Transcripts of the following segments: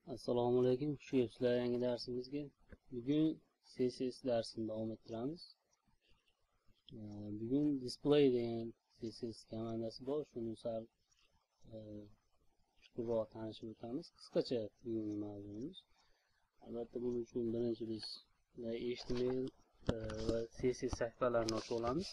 Assalomu alaykum, xush kelibsizlar yangi darsimizga. Bugun CSS darsini davom ettiramiz. Bugun display degan CSS komandasi bor, shuni sal chuqurroq tanishib o'tamiz. Qisqacha bugungi mavzuyimiz. Albatta buning uchun birinchi biz HTML va CSS sahifalarini ochib olamiz.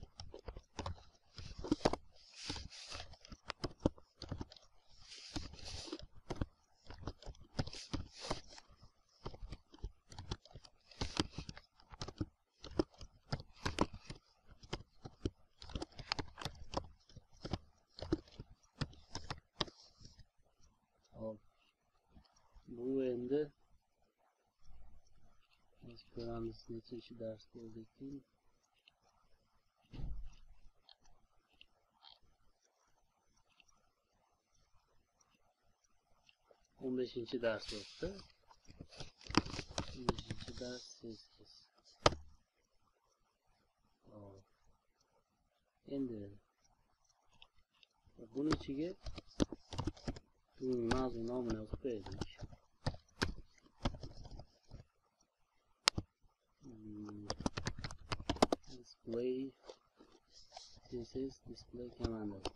Bu endi biz ko'ramiz nechinchi dars bo'ldi ekan. 15-chi dars bo'ldi. 15-chi dars CSS. Endi buning ichiga mavzu nomini yozib qo'ydik. Display CSS display komandasi.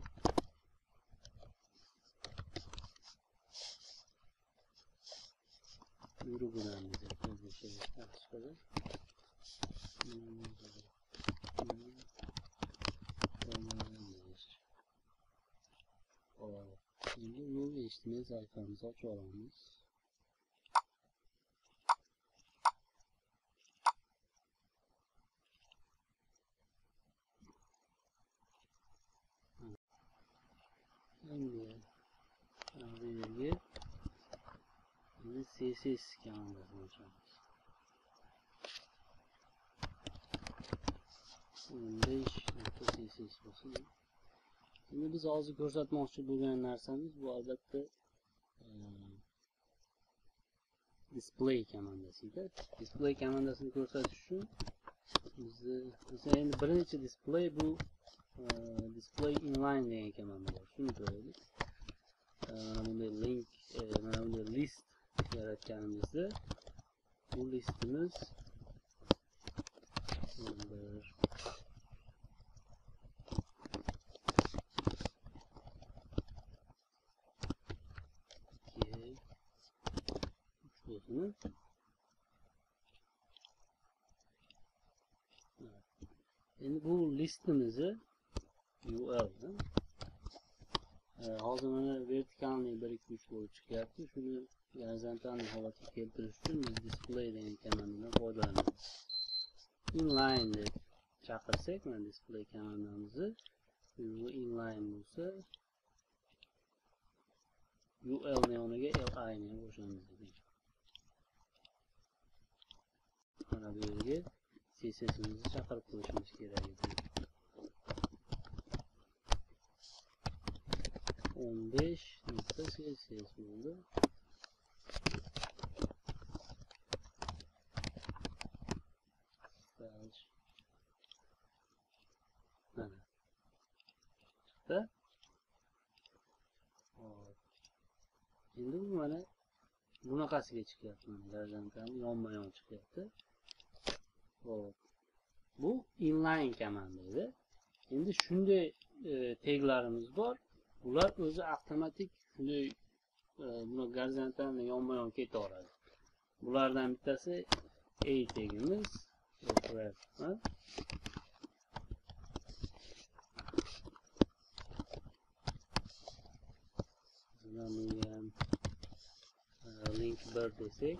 Buyruqlarimiz bir şey çıkacak. Şimdi bu HTML sayfamızı açalım. Şimdi CSS komandasını açalım. 15.css olsun. Şimdi biz hozir ko'rsatmoqchi bo'lgan narsamiz bu albatta display komandasida. Display komandasini ko'rsatish uchun biz endi birinchi display bu display inline degan komanda bor. Shuni ko'raylik. Mana bunday link, mana bunday list yaratganimizda bu listimiz endi bu listimizni UL hozir mana vertikalniy 1 2 3 bo'lib chiqyapti. Shuni gorizontalniy holatga keltirish uchun biz display degan komandadan foydalanamiz. Inline deb chaqirsak, mana display komandamizni bu inline bo'lsa UL ni o'rniga LI ni qo'shamiz dedik. Mana bu yerga CSS'imizni chaqirib qo'yishimiz kerak edi. 15.css bo'ldi. Mana. Chiqdi. Endi bu mana bunaqasiga chiqyapti. Mana gorizontal yonma-yon chiqyapti. Bu inline komanda edi. Endi shunday taglarimiz bor. Ular o'zi avtomatik shunday buni gorizontalni yonma-yon ketaveradi. Bulardan bittasi A tagimiz. Link 1 desak.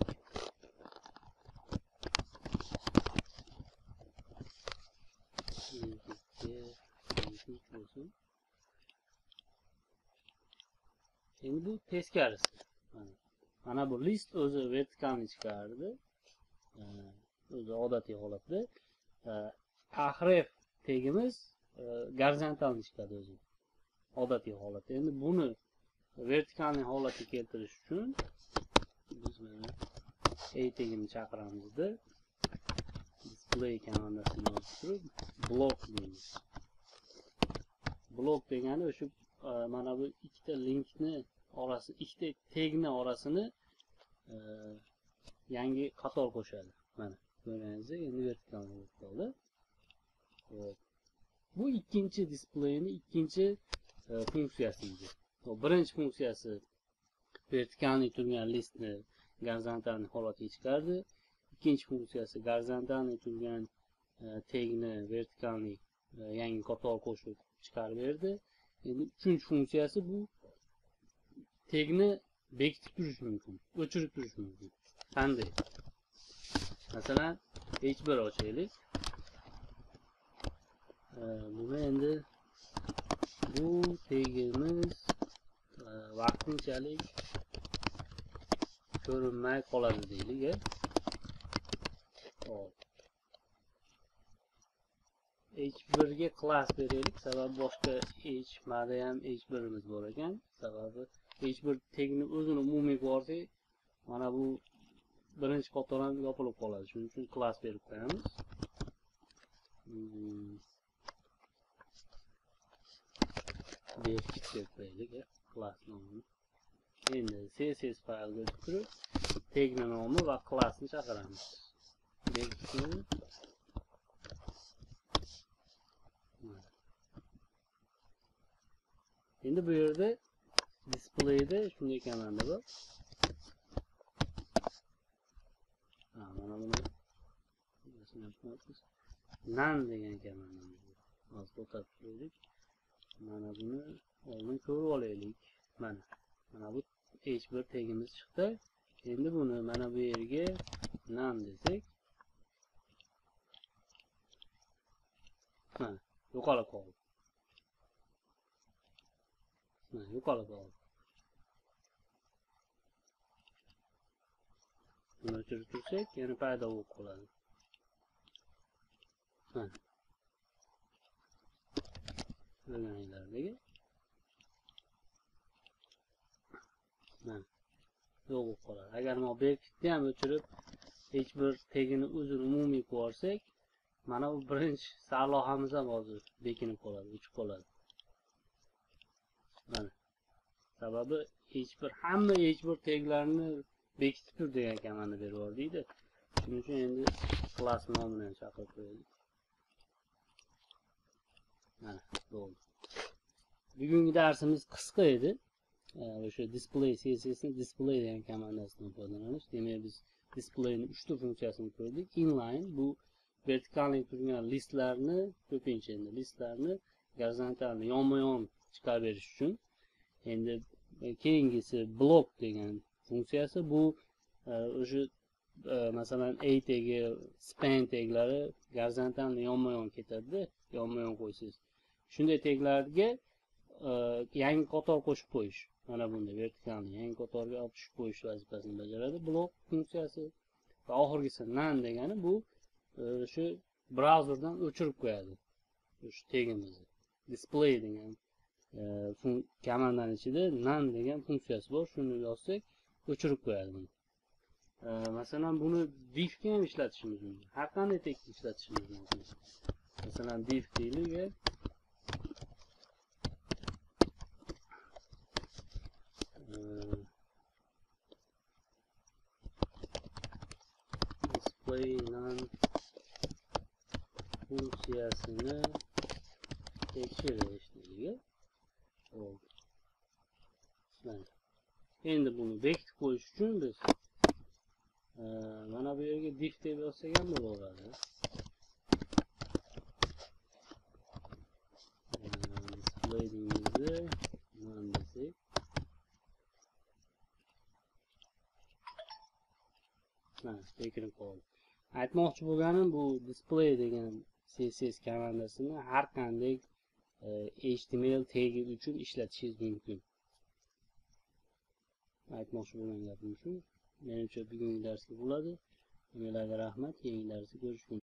Endi bu teskarisi. Mana bu list o'zi vertikalni chiqardi. O'zi odatiy holatda. Ahref tagimiz gorizontalni chiqadi o'zi. Odatiy holatda. Endi buni vertikalniy holatga keltirish uchun biz mana A tagini chaqiramizda display komandasini yozib turib block deymiz. Blok degani o'sha mana bu ikkita linkni orasi ikkita tagni orasini yangi qator qo'shadi. Mana ko'rganingizdek, endi vertikalni bo'lib qoldi. Bu ikkinchi displeyni ikkinchi funksiyasi edi. Birinchi funksiyasi vertikalni turgan listni gorizontal holatiga chiqardi. İkinci funksiyasi gorizontal turgan tagni vertikalni yangi qator qo'shib chiqarib berdi. Endi uchinchi funksiyasi bu tagni bekitib turish mumkin, o'chirib turish mumkin. Qanday? Masalan, H1 ochaylik. Buni endi bu tagimiz vaqtinchalik ko'rinmay qoladi deylik. H1 ga class beraylik. Sababi boshqa H-mada ham H1'imiz bor ekan. Sababi H1 tagini o'zini umumiy ko'rsak, mana bu birinchi qator ham yopilib qoladi. Shuning uchun class berib qo'yamiz. Bekit deb qo'yaylik, class nomini. Endi CSS faylga o'tib tagni nomi va classni chaqiramiz. Bekitni endi bu yerda displayda shunday komanda bor. Mana buni none degan komandamiz bor. Hozir to'xtatib qo'ydik. Mana buni oldin ko'rib olaylik. Mana bu H1 tagimiz chiqdi. Endi buni mana bu yerga none desak, yo'qolib qoldi. Yo'qolib qoldi. Buni o'chirib tursak, yana paydo bo'lib qoladi. Ko'rganinglardagi. Yo'q bo'lib qoladi. Agar men bekitni ham o'chirib H1 tagini o'zini umumiy qo'ysak, mana bu birinchi sarlohamiz ham hozir bekinib qoladi, o'chib qoladi. Sababi hamma H1 taglarini bekitib tur degan komanda berib yubordikda. Shuning uchun endi class nomini ham chaqirib qo'yaylik. Bo'ldi. Bugungi darsimiz qisqa edi. O'sha display CSS'ni display degan komandasidan foydalanish. Demak, biz displayni 3 ta funksiyasini ko'rdik. Inline bu vertikalni turgan listlarni, ko'pincha endi listlarni gorizontalni yonma-yon chiqarib berish uchun. Endi keyingisi block degan funksiyasi bu o'sha masalan A tagi, span taglari gorizontalni yonma-yon ketadi, yonma-yon qo'ysiz. Shunday taglarga yangi qator qo'shib qo'yish. Mana bunda vertikalni yangi qatorga olib tushib qo'yish vazifasini bajaradi block funksiyasi. Va oxirgisi none degani bu shu brauzerdan o'chirib qo'yadi. Shu tagimizni. Display degan komandaning ichida none degan funksiyasi bor. Shuni yozsak, o'chirib qo'yadi buni. Masalan, buni div ga ham ishlatishimiz mumkin. Har qanday tagga ishlatishimiz mumkin. Masalan, div deylik. Display none funksiyasini tekshirish deylik. Endi buni bekitib qo'yish uchun biz mana bu yerga div deb yozsak ham bo'laveradi. Display deymizni none desak. Bekitib qoldi. Aytmoqchi bo'lganim bu display degan CSS komandasini har qanday HTML tagi uchun ishlatishingiz mumkin. Aytmoqchi bo'lgan gapim shu. Menimcha bugungi darsga bo'ladi. Nimalarga rahmat. Keyingi darsda ko'rishguncha.